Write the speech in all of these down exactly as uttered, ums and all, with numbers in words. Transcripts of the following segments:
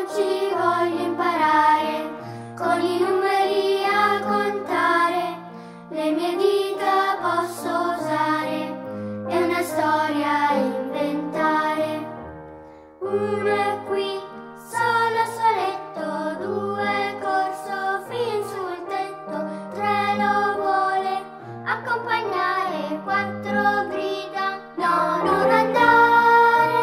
Oggi voglio imparare con i numeri a contare, le mie dita posso usare e una storia inventare. Uno è qui, solo soletto, due corso fin sul tetto, tre lo vuole accompagnare, quattro grida no, non andare.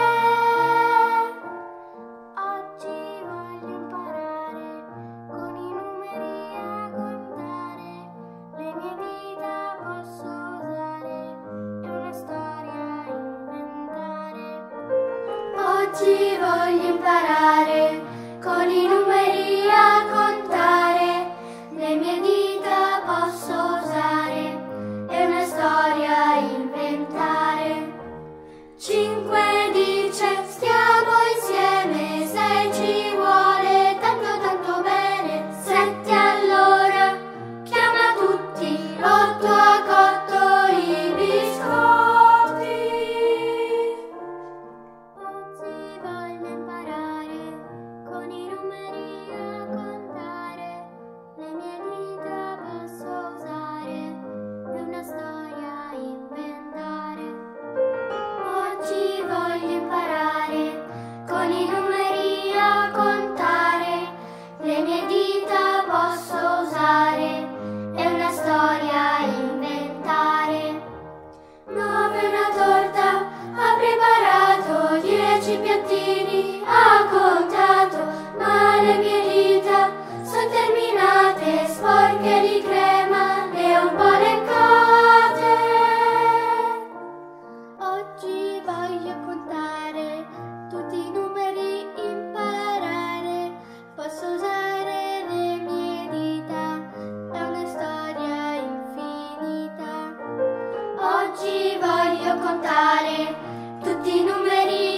Oggi voglio imparare con i numeri a contare, le mie dita posso usare e una storia inventare. Oggi voglio imparare con i numeri a contare, le mie dita posso usare e una storia inventare. Cinque dice stiamo insieme, sei ci vuole tanto tanto bene, sette allora chiama tutti, otto ha cotto i biscotti. Oggi voglio imparare con i numeri a contare, le mie dita posso usare e una storia inventare. Oggi voglio imparare con i numeri a contare, le mie dita posso usare e una storia inventare. Nove una torta ha preparato, dieci piattini ha contato, ma le mie dita sono terminate, sporche di crema e un po' leccate. Oggi voglio contare, tutti i numeri imparare, posso usare le mie dita, è una storia infinita. Oggi voglio contare, tutti i numeri